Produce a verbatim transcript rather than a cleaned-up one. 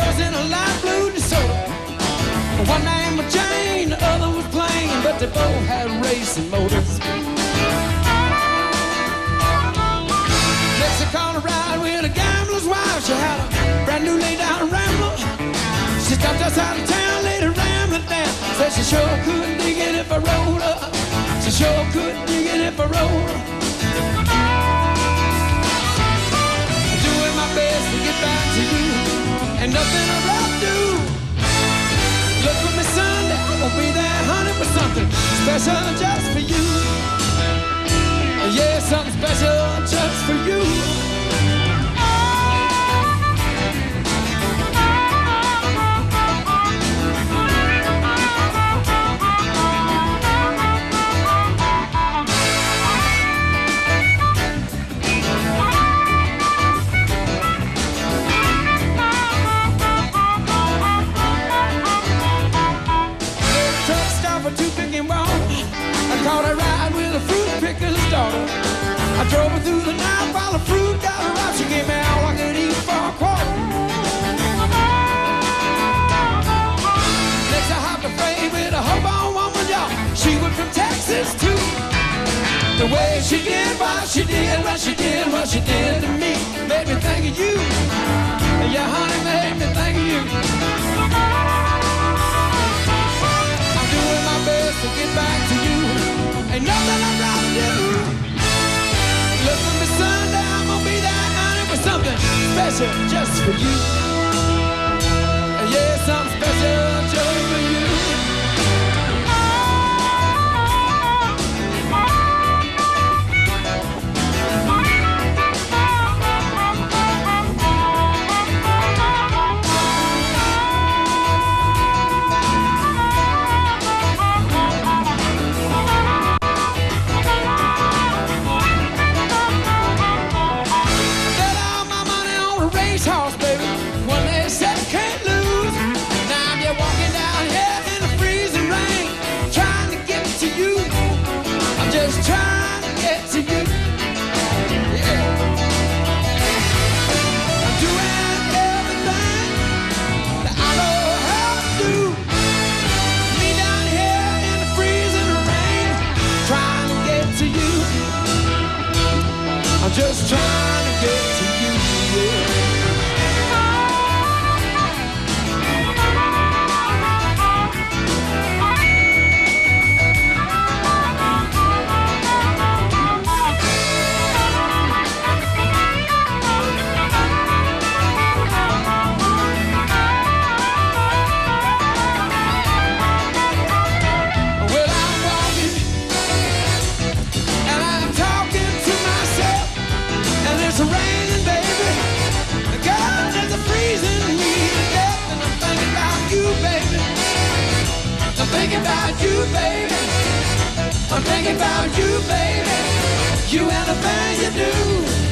girls in a light blue DeSoto. One name was Jane, the other was Plain, but they both had racing motors. Next I called a ride with a gambler's wife. She had a brand new laid down Rambler. She stopped us out of town, laid her Rambler down. Said she sure couldn't dig it if I rolled up. She sure couldn't dig it if I rolled up. Doing my best to get back to you, and nothing I'd rather do. Look for me Sunday, I'm gonna be there, honey, for something special just for you. Yeah, something special just for you. Caught a ride with a fruit picker's daughter. I drove her through the night while the fruit got her out. She gave me all I could eat for a quarter. Next I hopped a freight with a hobo woman, y'all. She was from Texas too. The way she did what she did, what she did, what she did to me, made me think of you. Yeah, honey, made me think of you. I'm doing my best to get back to you. Ain't nothing I'd rather do. Look for me Sunday, I'm gonna be there, honey, with something special just for you. Yeah, something special just for you. Just trying to get to you, yeah. Well, I'm walking and I'm talking to myself. It's raining, baby. God, there's a freezing heat to death, and I'm thinking about you, baby. I'm thinking about you, baby. I'm thinking about you, baby. You and the thing you do.